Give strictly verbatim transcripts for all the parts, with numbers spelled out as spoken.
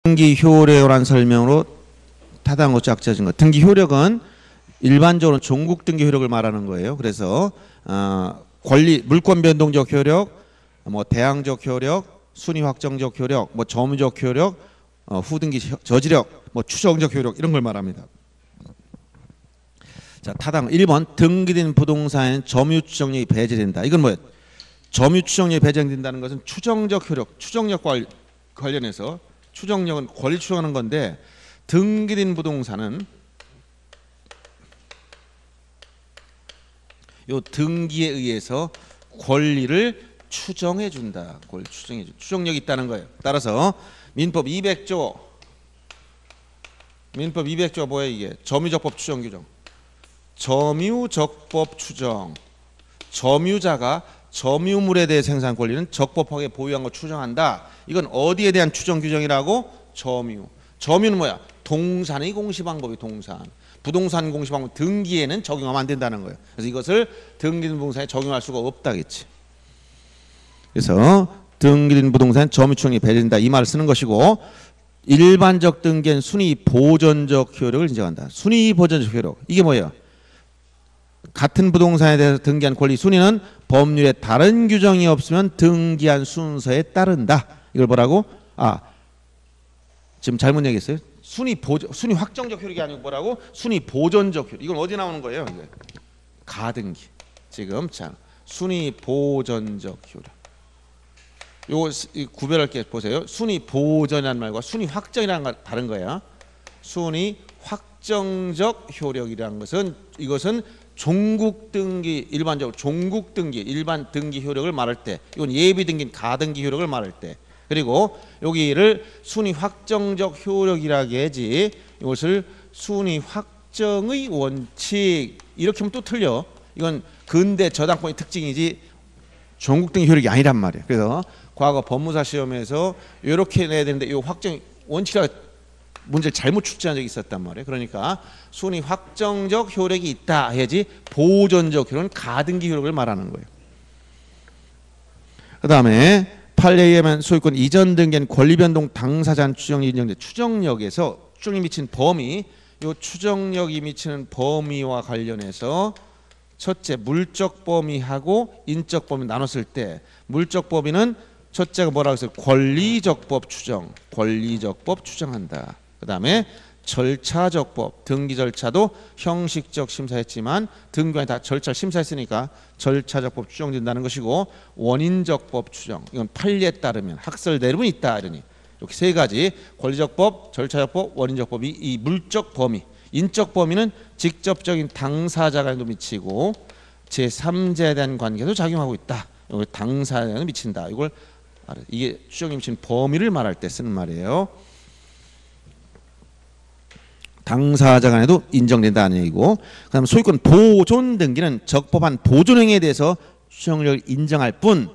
등기 효력이라는 설명으로 타당하고 짝져진 것. 등기 효력은 일반적으로 종국 등기 효력을 말하는 거예요. 그래서 어, 권리 물권 변동적 효력, 뭐 대항적 효력, 순위 확정적 효력, 뭐 점유적 효력, 어, 후등기 저지력, 뭐 추정적 효력 이런 걸 말합니다. 자, 타당 일 번 등기된 부동산에는 점유 추정력이 배제된다. 이건 뭐예요? 점유 추정력이 배제된다는 것은 추정적 효력, 추정력과 관련해서 추정력은 권리 추정하는 건데 등기된 부동산은 요 등기에 의해서 권리를 추정해 준다. 권리 추정해 준 추정력이 있다는 거예요. 따라서 민법 이백 조 민법 이백 조 뭐예요 이게? 점유적법 추정 규정. 점유적법 추정. 점유자가 점유물에 대해 생산 권리는 적법하게 보유한 거 추정한다. 이건 어디에 대한 추정 규정이라고? 점유. 점유는 뭐야? 동산의 공시방법이 동산. 부동산 공시방법 등기에는 적용하면 안 된다는 거예요. 그래서 이것을 등기된 부동산에 적용할 수가 없다겠지. 그래서 등기된 부동산 점유 추정이 배제된다 이 말을 쓰는 것이고, 일반적 등기엔 순위 보전적 효력을 인정한다. 순위 보전적 효력 이게 뭐예요? 같은 부동산에 대해서 등기한 권리 순위는 법률에 다른 규정이 없으면 등기한 순서에 따른다. 이걸 뭐라고? 아, 지금 잘못 얘기했어요. 순위 보전, 순위 확정적 효력이 아니고 뭐라고? 순위 보전적 효력. 이건 어디 나오는 거예요? 이게 가등기. 지금 자, 순위 보전적 효력. 요거 구별할 게 보세요. 순위 보전이라는 말과 순위 확정이라는 건 다른 거야. 순위 확정적 효력이라는 것은 이것은 종국 등기, 일반적으로 종국 등기, 일반 등기 효력을 말할 때, 이건 예비 등기인 가등기 효력을 말할 때, 그리고 여기를 순위 확정적 효력이라고 해야지, 이것을 순위 확정의 원칙 이렇게 하면 또 틀려. 이건 근대 저당권의 특징이지 종국 등기 효력이 아니란 말이에요. 그래서 과거 법무사 시험에서 이렇게 내야 되는데 이 확정 원칙이라고 문제를 잘못 출제한 적이 있었단 말이에요. 그러니까 순위 확정적 효력이 있다 해야지 보전적 효력은 가등기 효력을 말하는 거예요. 그 다음에 판례에 의하면 소유권 이전 등기한 권리변동 당사자 추정이 인정돼. 추정력에서 추정이 미친 범위, 이 추정력이 미치는 범위와 관련해서 첫째 물적 범위하고 인적 범위 나눴을 때 물적 범위는 첫째가 뭐라고 했어요? 권리적법 추정, 권리적법 추정한다. 그 다음에 절차적법, 등기 절차도 형식적 심사했지만 등기관이 다 절차를 심사했으니까 절차적법 추정된다는 것이고, 원인적법 추정, 이건 판례에 따르면 학설 내림은 있다 이러니 이렇게 세 가지 권리적법, 절차적법, 원인적법이 이 물적 범위, 인적 범위는 직접적인 당사자가 미치고 제삼자에 대한 관계도 작용하고 있다. 이걸 당사자에 미친다. 이걸 이게 추정이 미친 범위를 말할 때 쓰는 말이에요. 당사자 간에도 인정된다는 얘기고, 그다음 소유권 보존 등기는 적법한 보존 행위에 대해서 추정력을 인정할 뿐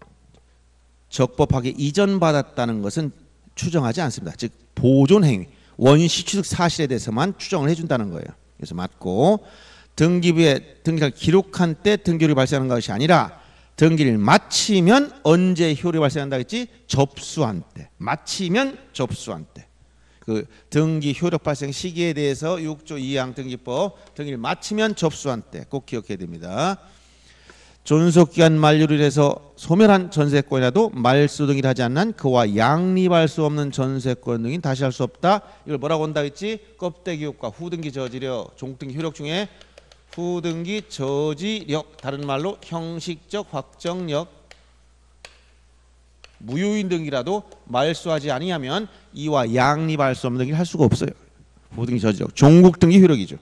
적법하게 이전받았다는 것은 추정하지 않습니다. 즉 보존 행위, 원시 취득 사실에 대해서만 추정을 해준다는 거예요. 그래서 맞고, 등기부에 등기를 기록한 때 등기율이 발생하는 것이 아니라 등기를 마치면 언제 효력이 발생한다 했지? 접수한 때. 마치면 접수한 때. 그 등기 효력 발생 시기에 대해서 육 조 이 항 등기법 등기를 마치면 접수한 때 꼭 기억해야 됩니다. 존속기간 만료로 인해서 소멸한 전세권이라도 말소 등기를 하지 않는 그와 양립할 수 없는 전세권 등기는 다시 할 수 없다. 이걸 뭐라고 한다 했지? 껍데기 효과, 후등기 저지력, 종등기 효력 중에 후등기 저지력, 다른 말로 형식적 확정력. 무효인 등기라도 말소하지 아니하면 이와 양립할 수 없는 등기를 할 수가 없어요. 후등기 저지력, 종국 등기 효력이죠.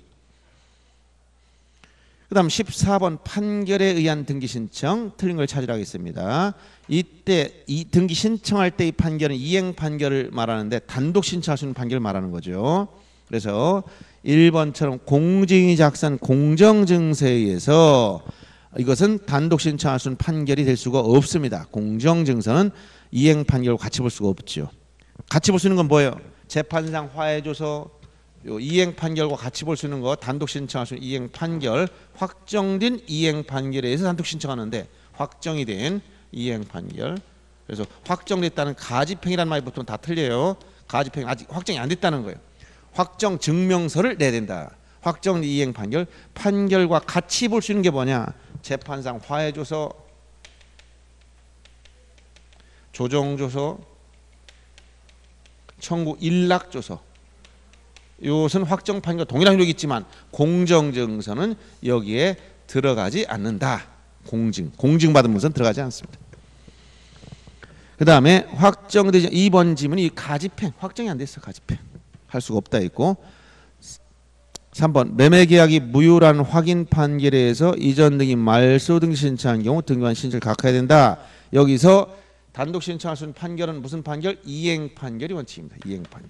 그 다음 십사 번 판결에 의한 등기 신청, 틀린 걸 찾으라 하겠습니다. 이때 이 등기 신청할 때 이 판결은 이행 판결을 말하는데 단독 신청할 수 있는 판결을 말하는 거죠. 그래서 일 번처럼 공증이 작성한 공정증서에 의해서 이것은 단독 신청할 수 있는 판결이 될 수가 없습니다. 공정증서는 이행 판결과 같이 볼 수가 없죠. 같이 볼 수 있는 건 뭐예요? 재판상 화해줘서 요 이행 판결과 같이 볼 수 있는 거, 단독 신청할 수 있는 이행 판결, 확정된 이행 판결에 의해서 단독 신청하는데 확정이 된 이행 판결. 그래서 확정됐다는 가집행이라는 말이 보통 다 틀려요. 가집행위 아직 확정이 안 됐다는 거예요. 확정 증명서를 내야 된다. 확정 이행 판결, 판결과 같이 볼 수 있는 게 뭐냐? 재판상 화해조서, 조정조서, 청구 일락조서. 이것은 확정 판결 동일한 효력이 있지만 공정증서는 여기에 들어가지 않는다. 공증, 공증받은 문서는 들어가지 않습니다. 그 다음에 확정되지 이 번 지문이 가집행, 확정이 안 됐어. 가집행 할 수가 없다 있고. 삼 번 매매계약이 무효라는 확인 판결에 의해서 이전 등기 말소 등기 신청한 경우 등기관 신청을 각하해야 된다. 여기서 단독 신청할 수 있는 판결은 무슨 판결? 이행 판결이 원칙입니다. 이행 판결.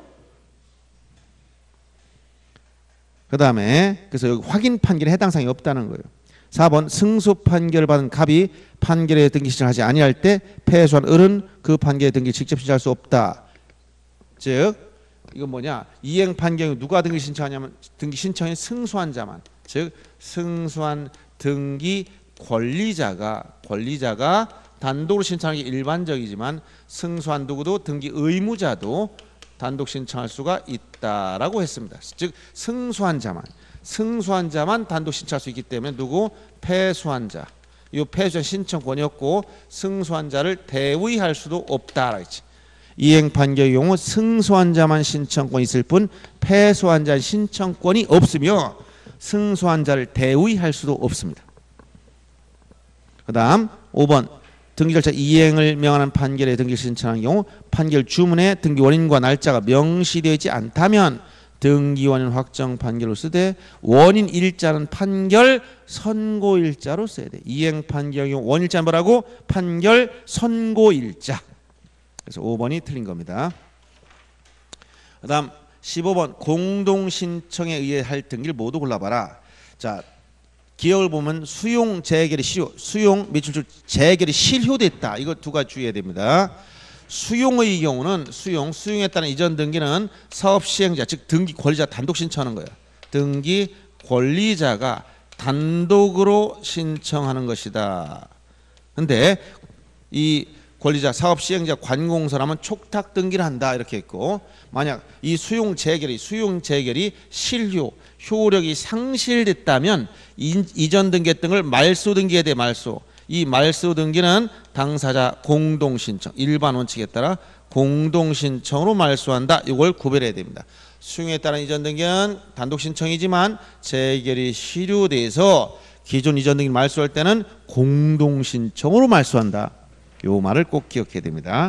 그 다음에 그래서 여기 확인 판결에 해당 사항이 없다는 거예요. 사 번 승소 판결을 받은 갑이 판결에 등기 신청하지 아니할 때 패소한 을은 그 판결에 등기 직접 신청할 수 없다. 즉 이건 뭐냐? 이행 판결이 누가 등기 신청하냐면 등기 신청인 승소한 자만, 즉 승소한 등기 권리자가 권리자가 단독으로 신청하기 일반적이지만 승소한 누구도 등기 의무자도 단독 신청할 수가 있다라고 했습니다. 즉 승소한 자만 승소한 자만 단독 신청할 수 있기 때문에 누구? 패소한 자. 이 패소한 신청권이었고 승소한 자를 대위할 수도 없다라 했지. 이행 판결의 경우 승소한 자만 신청권이 있을 뿐 패소한 자는 신청권이 없으며 승소한 자를 대위할 수도 없습니다. 그 다음 오 번 등기 절차 이행을 명하는 판결에 등기 신청하는 경우 판결 주문에 등기 원인과 날짜가 명시되지 않다면 등기 원인 확정 판결로 쓰되 원인 일자는 판결 선고일자로 써야 돼. 이행 판결의 경우 원일자는 뭐라고? 판결 선고일자. 그래서 오 번이 틀린 겁니다. 그 다음 십오 번 공동신청에 의해 할 등기를 모두 골라봐라. 자, 기억을 보면 수용 재결이 실효, 수용 매출주 재결이 실효됐다. 이거 두 가지 주의해야 됩니다. 수용의 경우는 수용, 수용에 따른 이전 등기는 사업 시행자, 즉 등기 권리자 단독 신청하는 거예요. 등기 권리자가 단독으로 신청하는 것이다. 근데 이 권리자, 사업 시행자, 관공서라면 촉탁 등기를 한다 이렇게 했고, 만약 이 수용 재결이 수용 재결이 실효, 효력이 상실됐다면 이전 등기 등을 말소 등기에 대해 말소. 이 말소 등기는 당사자 공동 신청, 일반 원칙에 따라 공동 신청으로 말소한다. 이걸 구별해야 됩니다. 수용에 따른 이전 등기는 단독 신청이지만 재결이 실효돼서 기존 이전 등기 말소할 때는 공동 신청으로 말소한다. 요 말을 꼭 기억해야 됩니다.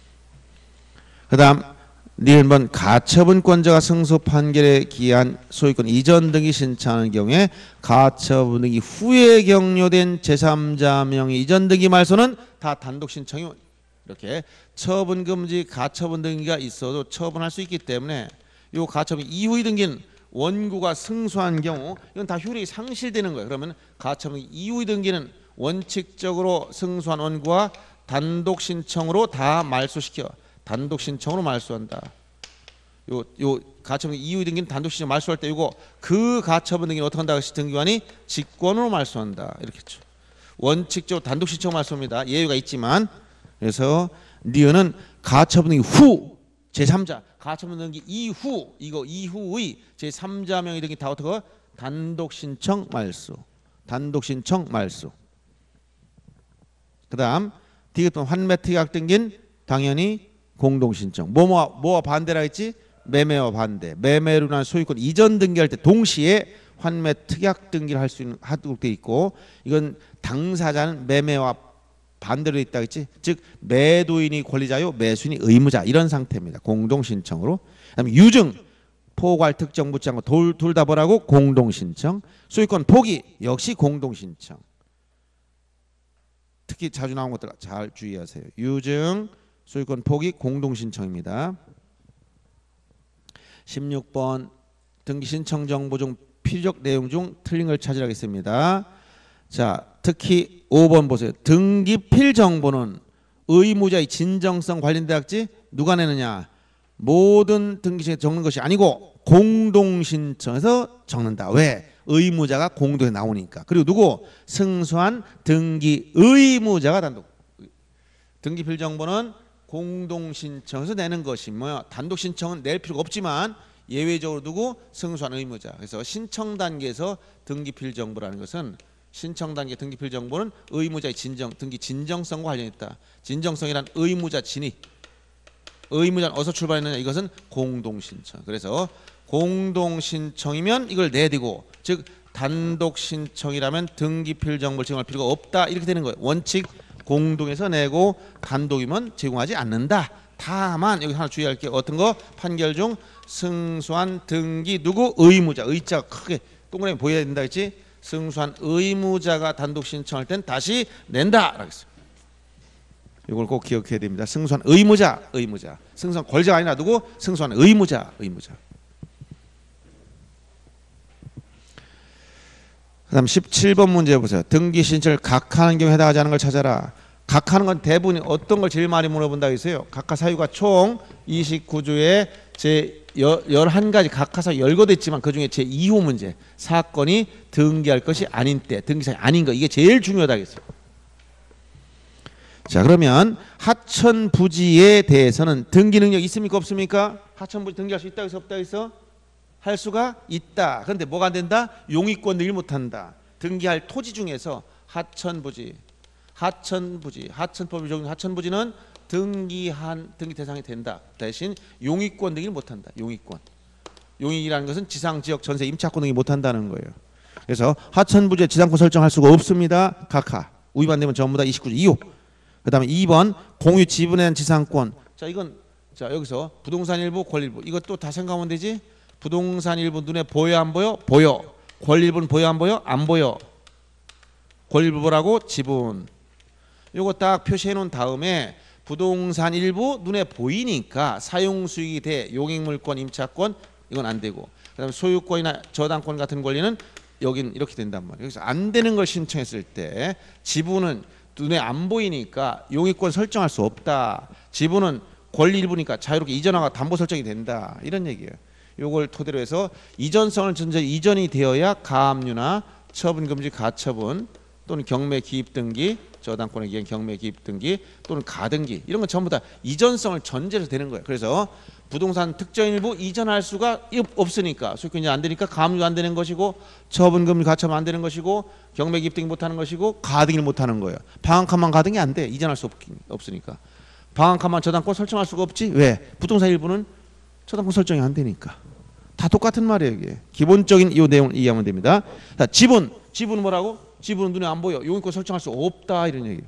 그 다음 니은 번 가처분권자가 승소 판결에 기한 소유권 이전 등기 신청하는 경우에 가처분 등기 후에 격려된 제삼자 명의 이전 등기 말소는 다 단독 신청이 이렇게 처분 금지 가처분 등기가 있어도 처분할 수 있기 때문에 요 가처분 이후의 등기는 원고가 승소한 경우 이건 다 효력이 상실되는 거예요. 그러면 가처분 이후의 등기는 원칙적으로 승소한 원고가 단독 신청으로 다 말소시켜. 단독 신청으로 말소한다. 요, 요 가처분 이후 등기는 단독 신청 말소할 때 이거 그 가처분 등기는 어떻게 한다? 등기관이 직권으로 말소한다. 이렇게 했죠. 원칙적으로 단독 신청 말소입니다. 예외가 있지만 그래서 니은은 가처분 등기 후 제삼자 가처분 등기 이후 이거 이후의 제삼자 명의 등기 다 어떻게 단독 신청 말소. 단독 신청 말소. 그다음 디귿번 환매 특약 등기는 당연히 공동 신청. 뭐뭐 뭐와 반대라 했지? 매매와 반대. 매매로 인한 소유권 이전 등기할 때 동시에 환매 특약 등기를 할 수 있는 하도록 돼 있고 이건 당사자는 매매와 반대로 있다 했지? 즉 매도인이 권리자요, 매수인이 의무자 이런 상태입니다. 공동 신청으로. 그다음에 유증 포괄 특정 묻지 않고 둘 다 뭐라고? 공동 신청. 소유권 포기 역시 공동 신청. 특히 자주 나온 것들 잘 주의하세요. 유증, 소유권 포기, 공동신청입니다. 십육 번 등기 신청 정보 중 필요적 내용 중 틀린 걸 찾으라겠습니다. 자, 특히 오 번 보세요. 등기필 정보는 의무자의 진정성 관련된 학지 누가 내느냐? 모든 등기신청에 적는 것이 아니고 공동신청에서 적는다. 왜? 의무자가 공동에 나오니까. 그리고 누구? 승소한 등기 의무자가 단독. 등기필 정보는 공동 신청해서 내는 것이 뭐야? 단독 신청은 낼 필요가 없지만 예외적으로 두고 승소한 의무자. 그래서 신청 단계에서 등기필 정보라는 것은 신청 단계 등기필 정보는 의무자의 진정 등기 진정성과 관련이 있다. 진정성이란 의무자 진위. 의무자는 어디서 출발했느냐? 이것은 공동 신청. 그래서 공동 신청이면 이걸 내디고, 즉 단독 신청이라면 등기필 정보를 제공할 필요가 없다. 이렇게 되는 거예요. 원칙 공동에서 내고 단독이면 제공하지 않는다. 다만 여기 하나 주의할 게 어떤 거? 판결 중 승소한 등기 누구 의무자, 의자가 크게 동그라미 보여야 된다 했지. 승소한 의무자가 단독 신청할 땐 다시 낸다라고 했어요. 이걸 꼭 기억해야 됩니다. 승소한 의무자, 의무자. 승소한 권리자가 아니라 누구? 승소한 의무자, 의무자. 그다음 십칠 번 문제 보세요. 등기 신청을 각하하는 경우에 해당하지 않은 걸 찾아라. 각하는 건 대부분이 어떤 걸 제일 많이 물어본다고 했어요. 각하 사유가 총 이십구 조에 제 열한 가지 각하 사유 열거돼 있지만 그중에 제이 호 문제. 사건이 등기할 것이 아닌 때, 등기사유 아닌 거. 이게 제일 중요하다고 했어요. 자, 그러면 하천부지에 대해서는 등기 능력 있습니까 없습니까? 하천부지 등기할 수 있다고 해서 없다고 해서 할 수가 있다. 그런데 뭐가 안 된다? 용의권 등기를 못한다. 등기할 토지 중에서 하천부지, 하천부지, 하천법이 적용 하천부지는 등기한 등기 대상이 된다. 대신 용의권 등기를 못한다. 용의권. 용익이라는 것은 지상지역 전세 임차권 등기 못한다는 거예요. 그래서 하천부지의 지상권 설정할 수가 없습니다. 각하. 위반되면 전부 다 이십구 조 이 호. 그 다음에 이 번 공유 지분에 대한 지상권. 자, 이건 자 여기서 부동산 일부, 권리 일부. 이것도 다 생각하면 되지. 부동산 일부 눈에 보여 안 보여? 보여. 권리 일부는 보여 안 보여? 안 보여. 권리 일부라고 지분. 요거 딱 표시해 놓은 다음에 부동산 일부 눈에 보이니까 사용 수익이 돼. 용익물권, 임차권 이건 안 되고. 그다음에 소유권이나 저당권 같은 권리는 여긴 이렇게 된단 말이에요. 여기서 안 되는 걸 신청했을 때 지분은 눈에 안 보이니까 용익권 설정할 수 없다. 지분은 권리 일부니까 자유롭게 이전화가 담보 설정이 된다. 이런 얘기예요. 요걸 토대로 해서 이전성을 전제 이전이 되어야 가압류나 처분금지 가처분 또는 경매 기입 등기, 저당권에 의한 경매 기입 등기 또는 가등기 이런 건 전부 다 이전성을 전제로 되는 거예요. 그래서 부동산 특정 일부 이전할 수가 없으니까 소유권이 안 되니까 가압류 안 되는 것이고 처분금지 가처분 안 되는 것이고 경매 기입 등기 못 하는 것이고 가등기를 못 하는 거예요. 방한칸만 가등기 안 돼. 이전할 수 없, 없으니까. 방한칸만 저당권 설정할 수가 없지. 왜? 부동산 일부는 저당권 설정이 안 되니까. 다 똑같은 말이에요. 이게. 기본적인 이 내용을 이해하면 됩니다. 자, 지분. 지분은 뭐라고? 지분은 눈에 안 보여. 용익권 설정할 수 없다. 이런 얘기예요.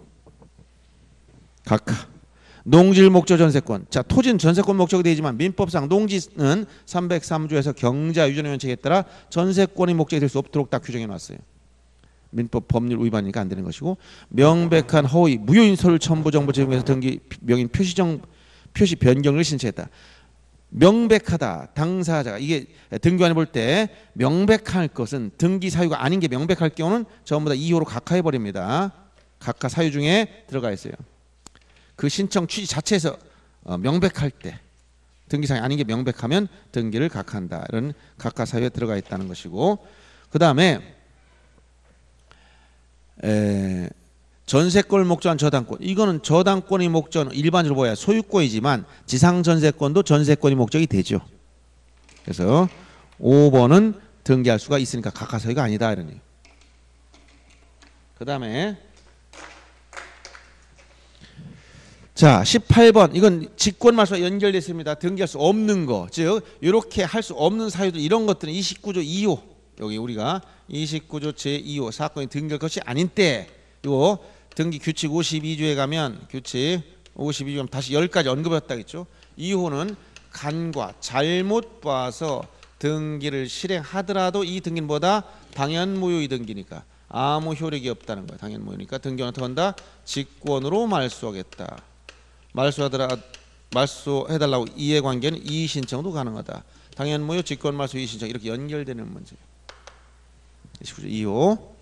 각하. 농지를 목적 전세권. 자, 토지는 전세권 목적이 되지만 민법상 농지는 삼백삼 조에서 경자 유전의 원칙에 따라 전세권이 목적이 될 수 없도록 딱 규정해 놨어요. 민법 법률 위반이니까 안 되는 것이고 명백한 허위 무효인 서류 첨부 정보 제공에서 등기 명인 표시정 표시 변경을 신청했다. 명백하다. 당사자가 이게 등기관이 볼 때 명백할 것은 등기 사유가 아닌 게 명백할 경우는 전부 다 이 호로 각하해 버립니다. 각하 사유 중에 들어가 있어요. 그 신청 취지 자체에서 어, 명백할 때 등기사항이 아닌 게 명백하면 등기를 각하한다. 이런 각하 사유에 들어가 있다는 것이고 그 다음에 전세권을 목적한 저당권. 이거는 저당권의 목적은 일반적으로 보아야 소유권이지만 지상전세권도 전세권이 목적이 되죠. 그래서 오 번은 등기할 수가 있으니까 각하 사유가 아니다. 이러니. 그 다음에 자 십팔 번 이건 직권말소와 연결됐습니다. 등기할 수 없는 거. 즉 이렇게 할 수 없는 사유들 이런 것들은 이십구 조 이 호 여기 우리가 이십구 조 제이 호 사건이 등기할 것이 아닌 때 요 등기 규칙 오십이 조에 가면 규칙 오십이 조 다시 열 가지 언급했다 했죠. 이 호는 간과 잘못 봐서 등기를 실행하더라도 이 등기는 뭐다? 당연무효의 등기니까 아무 효력이 없다는 거야. 당연무효니까 등기는 어떻게 한다? 직권으로 말소하겠다. 말소하더라 말소해달라고 이해관계는 이의신청도 가능하다. 당연무효 직권말소 이의신청 이렇게 연결되는 문제. 이십구 조 이 호.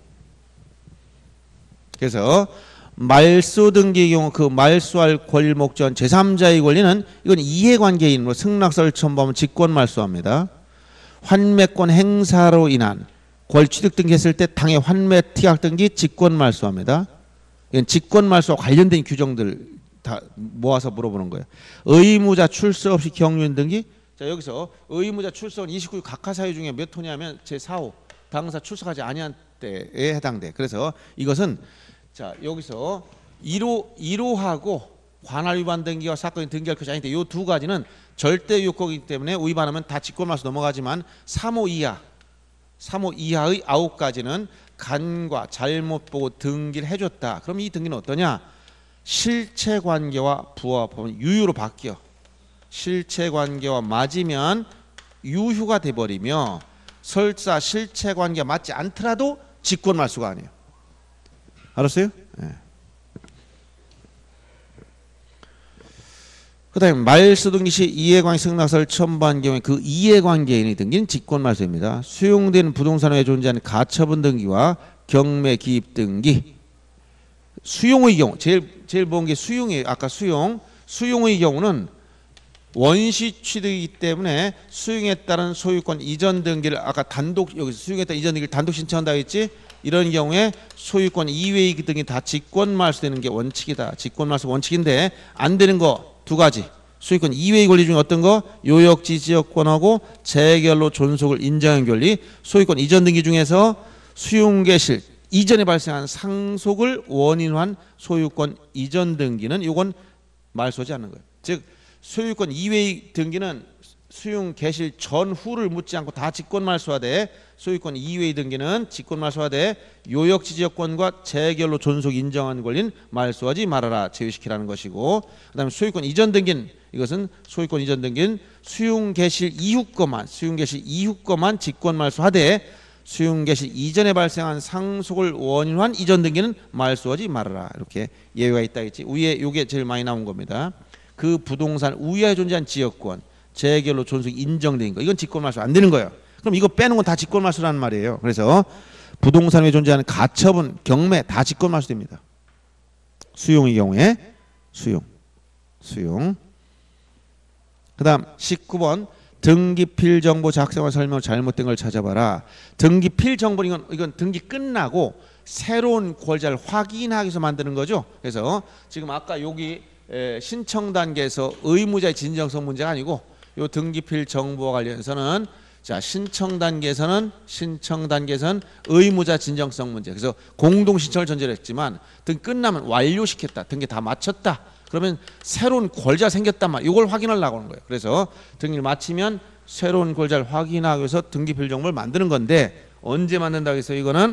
그래서 말소 등기의 경우 그 말소할 권리 목적은 제삼자의 권리는 이건 이해관계인으로 승낙서를 첨부하면 직권말소합니다. 환매권 행사로 인한 권 취득 등기했을 때 당해 환매 티약 등기 직권말소합니다. 이건 직권말소와 관련된 규정들 다 모아서 물어보는 거예요. 의무자 출석 없이 경유인 등기. 자, 여기서 의무자 출석은 이십구 일 각하 사유 중에 몇 호냐면 제사 호 당사 출석하지 아니한 때에 해당돼. 그래서 이것은 자 여기서 일 호 일 호하고 관할 위반 등기와 사건이 등기할 것이 아닌데 이 두 가지는 절대 요건이기 때문에 위반하면 다 직권말소 넘어가지만 삼 호 이하 삼 호 이하의 아홉 가지는 간과 잘못 보고 등기를 해줬다. 그럼 이 등기는 어떠냐? 실체관계와 부합하면 유효로 바뀌어. 실체관계와 맞으면 유효가 돼버리며 설사 실체관계가 맞지 않더라도 직권말소가 아니에요. 알았어요? 네. 그 다음에 말소 등기 시 이해관계 승낙서를 첨부한 경우에 그 이해관계인이 등기는 직권말소입니다. 수용되는 부동산에 존재하는 가처분 등기와 경매 기입 등기. 수용의 경우 제일 제일 본 게 수용이에요. 아까 수용. 수용의 경우는 원시 취득이기 때문에 수용에 따른 소유권 이전 등기를 아까 단독 여기서 수용에 따른 이전 등기를 단독 신청한다 했지. 이런 경우에 소유권 이외의 등이 다 직권말소되는 게 원칙이다. 직권말소 원칙인데 안 되는 거 두 가지. 소유권 이외의 권리 중에 어떤 거? 요역지 지역권하고 재결로 존속을 인정한 권리. 소유권 이전 등기 중에서 수용개실 이전에 발생한 상속을 원인한 소유권 이전 등기는 이건 말소하지 않는 거예요. 즉 소유권 이외의 등기는 수용 개실 전후를 묻지 않고 다 직권말소하되 소유권 이외의 등기는 직권말소하되 요역지 지역권과 재결로 존속 인정한 권리는 말소하지 말아라. 제외시키라는 것이고 그 다음에 소유권 이전 등기는 이것은 소유권 이전 등기는 수용 개실 이후 것만 수용 개실 이후 것만 직권말소하되 수용 개실 이전에 발생한 상속을 원인한 이전 등기는 말소하지 말아라. 이렇게 예외가 있다 했지. 위에 이게 제일 많이 나온 겁니다. 그 부동산 우위에 존재한 지역권 재결로 존속 인정된 거 이건 직권말소 안 되는 거예요. 그럼 이거 빼는 건 다 직권말소라는 말이에요. 그래서 부동산 위에 존재하는 가처분, 경매 다 직권말소됩니다. 수용의 경우에 수용, 수용. 그다음 십구 번 등기필 정보 작성과 설명 잘못된 걸 찾아봐라. 등기필 정보 이건 이건 등기 끝나고 새로운 권자를 확인하기 위해서 만드는 거죠. 그래서 지금 아까 여기 신청 단계에서 의무자의 진정성 문제가 아니고 요 등기필 정보와 관련해서는 자 신청 단계에서는 신청 단계에서는 의무자 진정성 문제. 그래서 공동 신청을 전제로 했지만 등 끝나면 완료시켰다. 등기 다 마쳤다. 그러면 새로운 권자 생겼단 말. 이걸 확인하려고 하는 거예요. 그래서 등기를 마치면 새로운 권자를 확인하기 위해서 등기필 정보를 만드는 건데 언제 만든다고 해서 이거는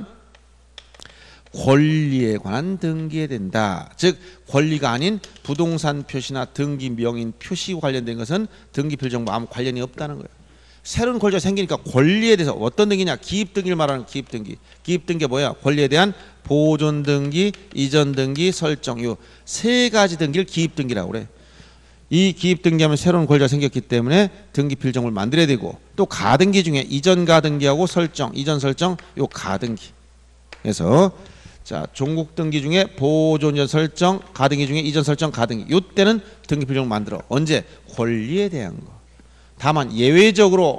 권리에 관한 등기에 된다. 즉 권리가 아닌 부동산 표시나 등기 명인 표시와 관련된 것은 등기필 정보 아무 관련이 없다는 거예요. 새로운 권리가 생기니까 권리에 대해서 어떤 등기냐? 기입 등기를 말하는 기입 등기. 기입 등기 뭐야? 권리에 대한 보존 등기, 이전 등기, 설정 요 세 가지 등기를 기입 등기라고 그래. 이 기입 등기하면 새로운 권리가 생겼기 때문에 등기필 정보를 만들어야 되고 또 가등기 중에 이전 가등기하고 설정, 이전 설정 요 가등기. 그래서 자, 종국 등기 중에 보존전 설정, 가등기 중에 이전 설정, 가등기. 이때는 등기필 정보 만들어. 언제? 권리에 대한 거. 다만 예외적으로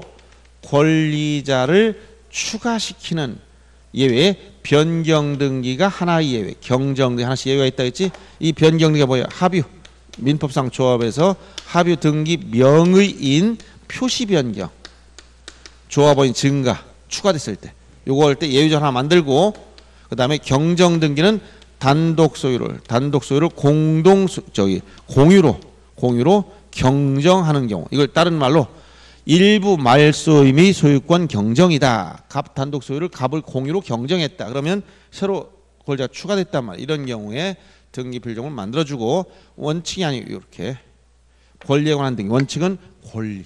권리자를 추가시키는 예외 변경 등기가 하나의 예외. 경정 등기 하나씩 예외가 있다 했지? 이 변경 등기가 뭐야? 합유. 민법상 조합에서 합유 등기 명의인 표시 변경. 조합원인 증가 추가됐을 때. 요거 할 때 예외적 하나 만들고 그 다음에 경정 등기는 단독 소유를 단독 소유를 공동 소, 저기 공유로 공유로 경정하는 경우 이걸 다른 말로 일부 말소의 미 소유권 경정이다. 갑 단독 소유를 갑을 공유로 경정했다. 그러면 새로 권리자가 추가됐단 말이야. 이런 경우에 등기필 정보를 만들어주고 원칙이 아니고 이렇게 권리에 관한 등기 원칙은 권리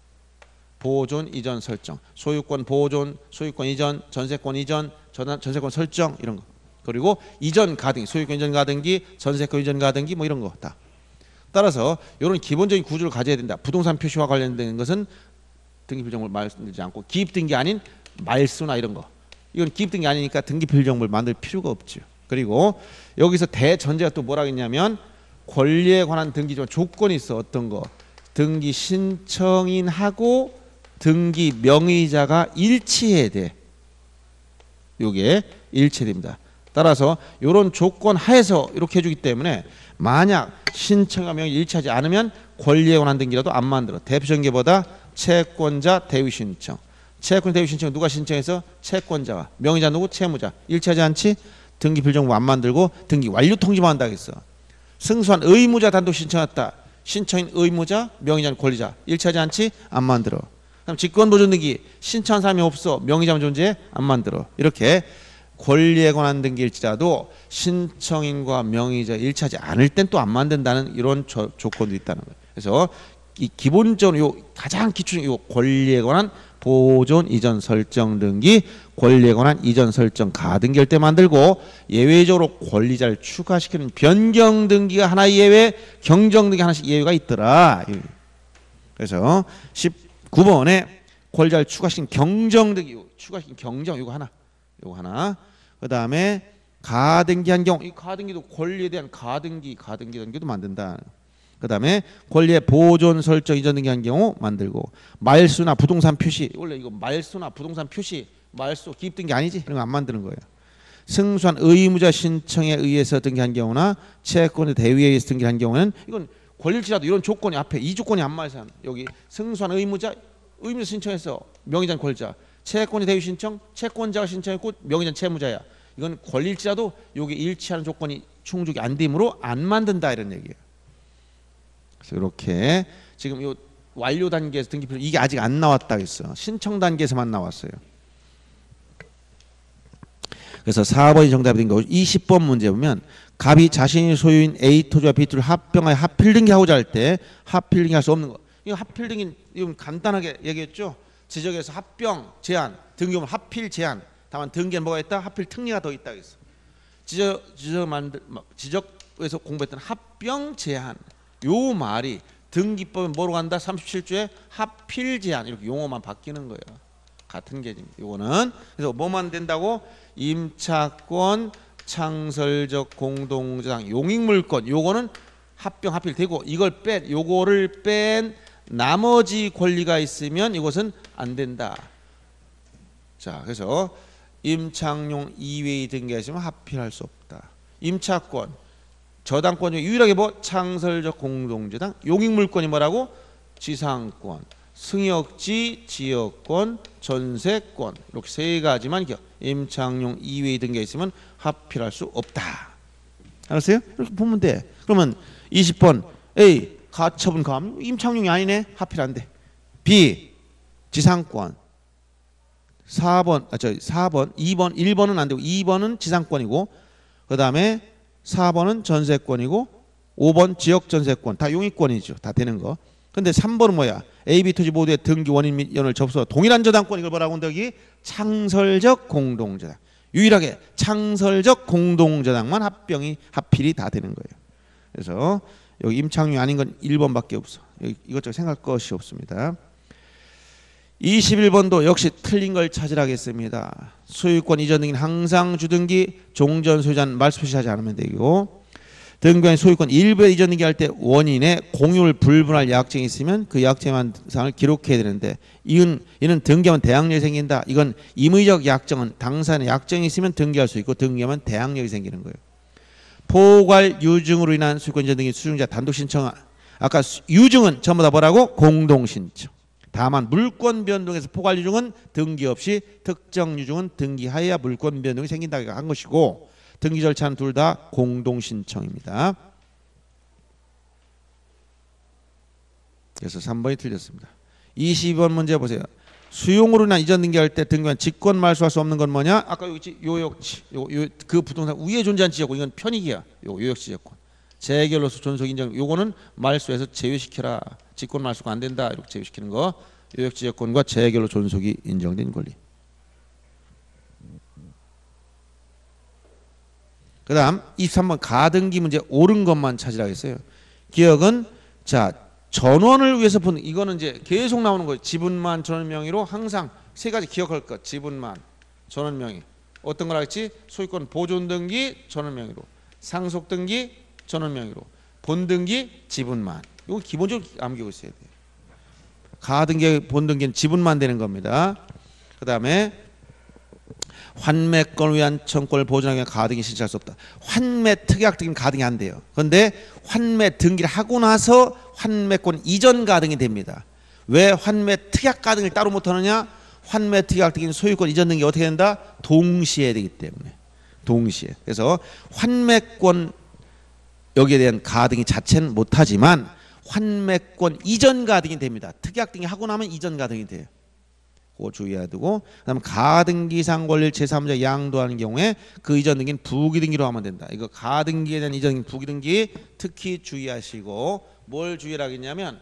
보존 이전 설정 소유권 보존 소유권 이전 전세권 이전 전환, 전세권 설정 이런 거 그리고 이전 가등기 소유권 이전 가등기 전세권 이전 가등기 뭐 이런 거 다 따라서 이런 기본적인 구조를 가져야 된다. 부동산 표시와 관련된 것은 등기필 정보를 만들지 않고 기입 등기 아닌 말소나 이런 거 이건 기입 등기 아니니까 등기필 정보를 만들 필요가 없죠. 그리고 여기서 대전제가 또 뭐라고 했냐면 권리에 관한 등기 중 조건이 있어. 어떤 거 등기 신청인하고 등기 명의자가 일치해야 돼. 요게 일치됩니다. 따라서 이런 조건 하에서 이렇게 해주기 때문에 만약 신청과 명의 일치하지 않으면 권리에 관한 등기라도 안 만들어. 대표적인 게 뭐다? 채권자 대위 신청. 채권 대위 신청 누가 신청해서? 채권자와 명의자 누구? 채무자. 일치하지 않지? 등기 필정부 안 만들고 등기 완료 통지만 한다 했어. 승소한 의무자 단독 신청했다. 신청인 의무자, 명의자는 권리자. 일치하지 않지? 안 만들어. 그럼 직권보존 등기 신청한 사람이 없어. 명의자만 존재해? 안 만들어. 이렇게 권리에 관한 등기일지라도 신청인과 명의자 일치하지 않을 땐 또 안 만든다는 이런 조, 조건도 있다는 거예요. 그래서 이 기본적으로 요 가장 기초적인 요 권리에 관한 보존 이전 설정 등기, 권리에 관한 이전 설정 가등기할 때 만들고 예외적으로 권리자를 추가시키는 변경 등기가 하나 예외, 경정 등기 하나씩 예외가 있더라. 그래서 십구 번에 권리자를 추가시킨 경정 등기, 추가시킨 경정 이거 하나, 이거 하나. 그 다음에 가등기한 경우, 이 가등기도 권리에 대한 가등기, 가등기 등기도 만든다. 그 다음에 권리의 보존 설정 이전 등기한 경우 만들고 말소나 부동산 표시, 원래 이거 말소나 부동산 표시, 말소 기입 등기 아니지? 이런 거 안 만드는 거예요. 승소한 의무자 신청에 의해서 등기한 경우나 채권의 대위에 의해서 등기한 경우는 이건 권리일지라도 이런 조건이 앞에 이 조건이 안 맞아서 여기 승소한 의무자, 의무자 신청해서 명의자는 권리자, 채권의 대위 신청, 채권자가 신청했고 명의자는 채무자야. 이건 권리일지라도 여기 일치하는 조건이 충족이 안 되므로 안 만든다 이런 얘기예요. 그래서 이렇게 지금 요 완료 단계에서 등기 필요 이게 아직 안 나왔다 했어. 신청 단계에서만 나왔어요. 그래서 사 번이 정답이 된 거고 이십 번 문제 보면 갑이 자신이 소유인 A 토지와 B 토지를 합병하여 합필 등기하고자 할 때 합필 등기할 수 없는 거. 이거 합필 등기 이건 간단하게 얘기했죠. 지적에서 합병 제한, 등기하면 합필 제한. 다만 등기에 뭐가 있다? 합필 특례가 더 있다 그랬어. 지적 지적 만들 지적에서 공부했던 합병 제한. 요 말이 등기법에 뭐로 간다? 삼십칠 조에 합필 제한 이렇게 용어만 바뀌는 거예요. 같은 개념. 요거는 그래서 뭐만 된다고? 임차권, 창설적 공동저당, 용익물권. 요거는 합병 합필 되고 이걸 뺀 요거를 뺀 나머지 권리가 있으면 이것은 안 된다. 자, 그래서 임창용 이외의 등기하시면 합필할 수 없다. 임차권, 저당권 중에 유일하게 뭐 창설적 공동저당, 용익물권이 뭐라고? 지상권, 승역지, 지역권, 전세권 이렇게 세 가지만 기억. 임창용 이외의 등기가 있으면 합필할 수 없다. 알았어요? 이렇게 보면 돼. 그러면 이십 번 A 가처분 감 임창용이 아니네. 합필 안 돼. B 지상권. 사 번 아 저 사 번 이 번 일 번은 안 되고 이 번은 지상권이고 그다음에 사 번은 전세권이고 오 번 지역 전세권 다 용익권이죠. 다 되는 거. 근데 삼 번은 뭐야? A, B 토지 모두의 등기 원인 및 연을 접수 동일한 저당권 이걸 뭐라고 한다 여기? 창설적 공동저당. 유일하게 창설적 공동저당만 합병이 합필이 다 되는 거예요. 그래서 여기 임창용이 아닌 건 일 번밖에 없어. 여기 이것저것 생각할 것이 없습니다. 이십일 번도 역시 틀린 걸 찾으라겠습니다. 소유권 이전 등기는 항상 주등기, 종전 소유자는 말소 표시하지 않으면 되고 등기한 소유권 일부에 이전 등기할 때 원인에 공유를 불분할 약정이 있으면 그 약정한 사항을 기록해야 되는데 이는 이는 등기하면 대항력이 생긴다. 이건 임의적 약정은 당사자의 약정이 있으면 등기할 수 있고 등기하면 대항력이 생기는 거예요. 포괄 유증으로 인한 소유권 이전 등기 수증자 단독 신청 아까 유증은 전부 다 뭐라고? 공동 신청. 다만 물권 변동에서 포괄 유증은 등기 없이 특정 유증은 등기하여야 물권 변동이 생긴다고 한 것이고 등기 절차는 둘 다 공동 신청입니다. 그래서 삼 번이 틀렸습니다. 이십이 번 문제 보세요. 수용으로 인한 이전 등기할 때 등기한 직권 말소할 수 없는 건 뭐냐? 아까 여기 요역지, 요, 요, 그 부동산 위에 존재한 지역권 이건 편익이야. 요 요역지 지역권. 재결로서 존속 인정. 요거는 말소에서 제외시켜라. 직권 말소가 안 된다. 이렇게 제외시키는 거. 요역지 지역권과 재결로 존속이 인정된 권리. 그 다음 이십삼 번 가등기 문제 옳은 것만 찾으라고 했어요. 기억은 자 전원을 위해서 푸는 이거는 이제 계속 나오는 거예요. 지분만 전원 명의로 항상 세 가지 기억할 것. 지분만 전원 명의. 어떤 걸 하겠지? 소유권 보존 등기 전원 명의로. 상속 등기 전원 명의로. 본 등기 지분만. 이거 기본적으로 암기하고 있어야 돼요. 가등기 본 등기는 지분만 되는 겁니다. 그 다음에 환매권을 위한 청구권을 보존하기 위한 가등기 신청할 수 없다. 환매 특약 등기는 가등이 안 돼요. 그런데 환매 등기를 하고 나서 환매권 이전 가등이 됩니다. 왜 환매 특약 가등을 따로 못하느냐? 환매 특약 등기는 소유권 이전 등기 어떻게 된다? 동시에 되기 때문에. 동시에. 그래서 환매권 여기에 대한 가등기 자체는 못하지만 환매권 이전 가등이 됩니다. 특약 등기 하고 나면 이전 가등이 돼요. 그거 주의해야 되고, 그다음 가등기상 권리를 제삼자 양도하는 경우에 그 이전 등기는 부기등기로 하면 된다. 이거 가등기에 대한 이전 등기, 부기등기 특히 주의하시고, 뭘 주의를 하겠냐면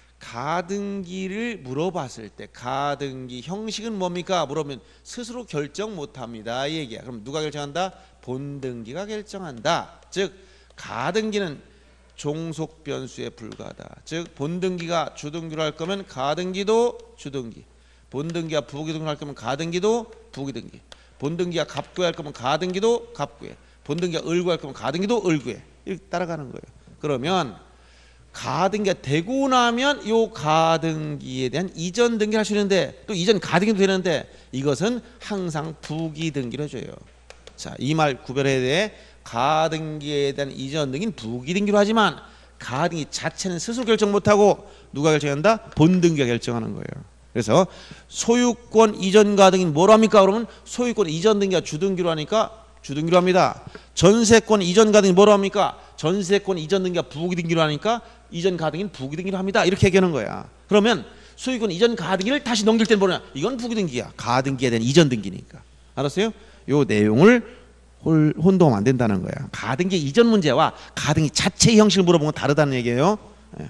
가등기를 물어봤을 때 가등기 형식은 뭡니까? 물어보면 스스로 결정 못합니다. 이 얘기야. 그럼 누가 결정한다? 본등기가 결정한다. 즉 가등기는 종속 변수에 불과하다. 즉 본등기가 주등기로 할 거면 가등기도 주등기, 본등기가 부기등기로 할 거면 가등기도 부기등기, 본등기가 갑구에 할 거면 가등기도 갑구에, 본등기가 을구에 할 거면 가등기도 을구에, 이렇게 따라가는 거예요. 그러면 가등기가 되고 나면 요 가등기에 대한 이전 등기를 할 수 있는데, 또 이전 가등기도 되는데 이것은 항상 부기등기로 해줘요. 자, 이 말 구별해야 돼. 가등기에 대한 이전 등기는 부기등기로 하지만 가등기 자체는 스스로 결정 못하고 누가 결정한다? 본등기가 결정하는 거예요. 그래서 소유권 이전 가등기는 뭘 합니까? 그러면 소유권 이전 등기가 주등기로 하니까 주등기로 합니다. 전세권 이전 가등기 뭐로 합니까? 전세권 이전 등기가 부기등기로 하니까 이전 가등기는 부기등기로 합니다. 이렇게 얘기하는 거야. 그러면 소유권 이전 가등기를 다시 넘길 때는 뭐냐? 이건 부기등기야. 가등기에 대한 이전 등기니까. 알았어요? 요 내용을 혼동하면 안 된다는 거야. 가등기 이전 문제와 가등기 자체의 형식을 물어보면 다르다는 얘기예요. 네.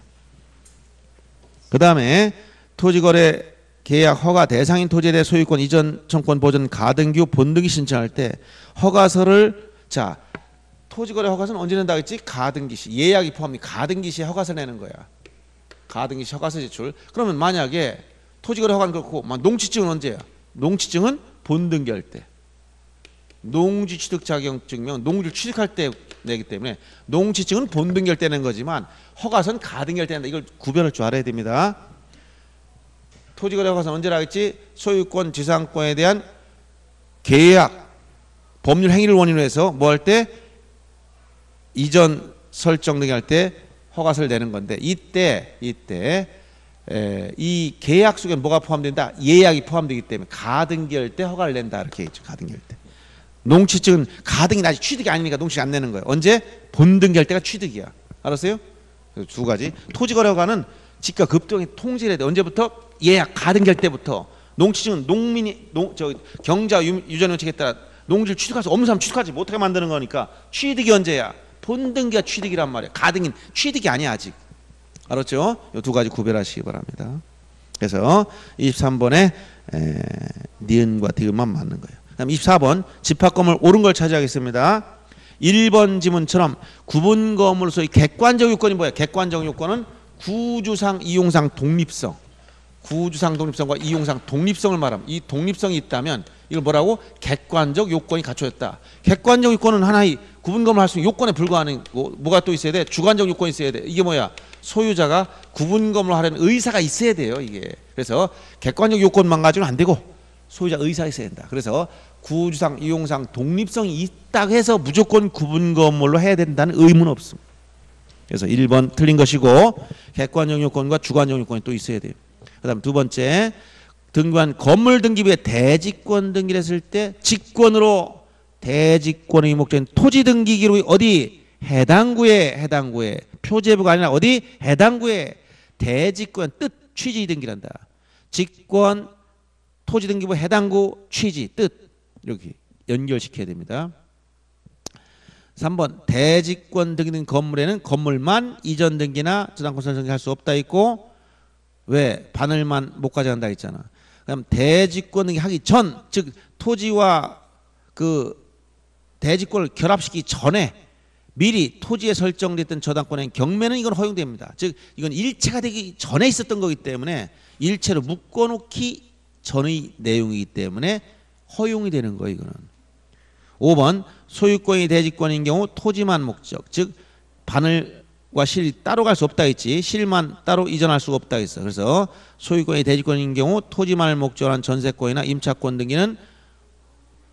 그 다음에 토지거래 계약 허가 대상인 토지에 대해 소유권 이전 청구권 보전 가등기 후 본등기 신청할 때 허가서를, 자, 토지거래 허가서는 언제 낸다고 했지? 가등기 시, 예약이 포함이 가등기 시에 허가서 내는 거야. 가등기 시 허가서 제출. 그러면 만약에 토지거래 허가는 그렇고 농지증은 언제야? 농지증은 본등기할 때. 농지 취득 자격증명 농지를 취득할 때 내기 때문에 농지증은 본등기할 때 낸 거지만 허가서는 가등기할 때 낸다. 이걸 구별할 줄 알아야 됩니다. 토지거래 허가서는 언제라 했지? 소유권 지상권에 대한 계약 법률 행위를 원인으로 해서 뭐 할 때? 이전 설정 등기 할 때 허가서를 내는 건데, 이때 이때 에, 이 계약 속에 뭐가 포함된다? 예약이 포함되기 때문에 가등기할 때 허가를 낸다. 이렇게 했죠. 가등기할 때. 농취증은 가등기 아직 취득이 아니니까 농취 안 내는 거예요. 언제? 본등기할 때가 취득이야. 알았어요? 두 가지. 토지거래 허가는 지가 급등이 통제해야 돼. 언제부터? 예약 가등기할 때부터. 농취증은 농민이 농, 저 경자 유전정책에 따라 농지를 취득할 수 없는 사람 취득하지 못하게 만드는 거니까 취득이 언제야? 본등기가 취득이란 말이야. 가등기는 취득이 아니야 아직. 알았죠? 이 두 가지 구별하시기 바랍니다. 그래서 이십삼 번에 에, 니은과 디귿만 맞는 거예요. 그다음 이십사 번 집합 건물 옳은 걸 차지하겠습니다. 일 번 지문처럼 구분 건물로서의 객관적 요건이 뭐야? 객관적 요건은 구주상, 이용상 독립성. 구주상 독립성과 이용상 독립성을 말하면, 이 독립성이 있다면 이걸 뭐라고? 객관적 요건이 갖춰졌다. 객관적 요건은 하나의 구분 건물 할 수 있는 요건에 불과하는 거. 뭐가 또 있어야 돼? 주관적 요건이 있어야 돼. 이게 뭐야? 소유자가 구분 건물을 하려는 의사가 있어야 돼요. 이게. 그래서 객관적 요건만 가지고는 안 되고 소유자 의사가 있어야 된다. 그래서 구주상, 이용상 독립성이 있다고 해서 무조건 구분 건물로 해야 된다는 의무는 없습니다. 그래서 일 번 틀린 것이고, 객관적 요건과 주관적 요건이 또 있어야 돼요. 그 다음 두 번째, 등기한 건물 등기부에 대지권 등기를 했을 때 직권으로 대지권의 유목된 토지 등기 기록이 어디? 해당 구에, 해당 구에, 표제부가 아니라 어디? 해당 구에 대지권 뜻 취지 등기란다. 직권 토지 등기부 해당 구 취지 뜻 이렇게 연결시켜야 됩니다. 삼 번 대지권 등기된 건물에는 건물만 이전 등기나 저당권 설정할 수 없다 있고, 왜? 바늘만 못 가져간다 했잖아. 그럼 대지권 등기 하기 전, 즉 토지와 그 대지권을 결합시키기 전에 미리 토지에 설정됐던 저당권의 경매는 이건 허용됩니다. 즉 이건 일체가 되기 전에 있었던 거기 때문에 일체로 묶어놓기 전의 내용이기 때문에 허용이 되는 거예요. 이거는. 오 번 소유권이 대지권인 경우 토지만 목적, 즉 바늘과 실이 따로 갈 수 없다 했지. 실만 따로 이전할 수가 없다 했어. 그래서 소유권이 대지권인 경우 토지만을 목적으로 한 전세권이나 임차권 등기는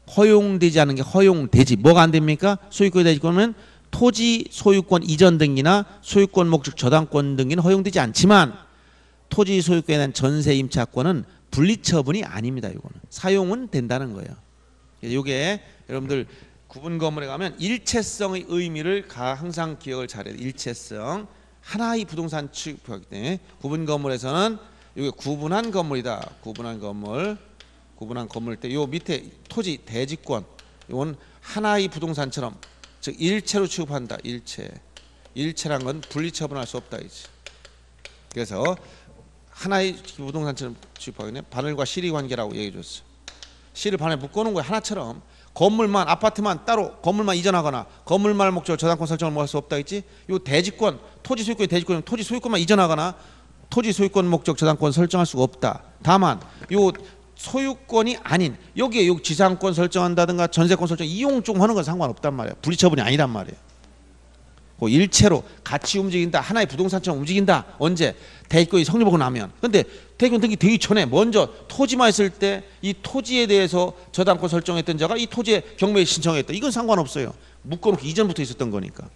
허용되지 않은 게 허용되지. 뭐가 안 됩니까? 소유권이 되지 그러면 토지 소유권 이전 등기나 소유권 목적 저당권 등기는 허용되지 않지만 토지 소유권에 대한 전세 임차권은 분리처분이 아닙니다. 이거는 사용은 된다는 거예요. 이게 여러분들 구분 건물에 가면 일체성의 의미를 항상 기억을 잘해야 돼요. 일체성. 하나의 부동산 취급하기 때문에 구분 건물에서는 이게 구분한 건물이다. 구분한 건물. 구분한 건물 때 요 밑에 토지 대지권 이건 하나의 부동산처럼 즉 일체로 취급한다. 일체. 일체란 건 분리처분할 수 없다 이지. 그래서 하나의 부동산처럼 취급하기 때문에 바늘과 실의 관계라고 얘기해 줬어. 실을 바늘에 묶어놓은 거야. 하나처럼 건물만 아파트만 따로 건물만 이전하거나 건물만 목적으로 저당권 설정을 뭐 할 수 없다 했지. 요 대지권 토지 소유권이 대지권이면 토지 소유권만 이전하거나 토지 소유권 목적 저당권 설정할 수가 없다. 다만 요 소유권이 아닌 여기에 요 지상권 설정한다든가 전세권 설정 이용 좀 하는 건 상관없단 말이야. 분리처분이 아니란 말이야. 그 일체로 같이 움직인다. 하나의 부동산처럼 움직인다. 언제? 대기권이 성립하고 나면. 근데 대기권 등기 되기 전에 먼저 토지만 있을 때 이 토지에 대해서 저당권 설정했던 자가 이 토지에 경매에 신청했다. 이건 상관없어요. 묶어놓고 이전부터 있었던 거니까.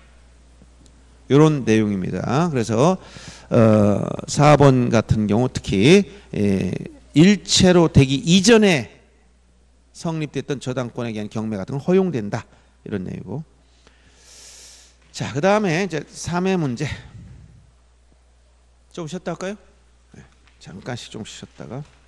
이런 내용입니다. 그래서 어, 사 번 같은 경우 특히 에, 일체로 되기 이전에 성립됐던 저당권에 대한 경매 같은 건 허용된다. 이런 내용이고. 자, 그 다음에 이제 삼 회 문제. 좀 쉬었다 할까요? 네, 잠깐씩 좀 쉬었다가.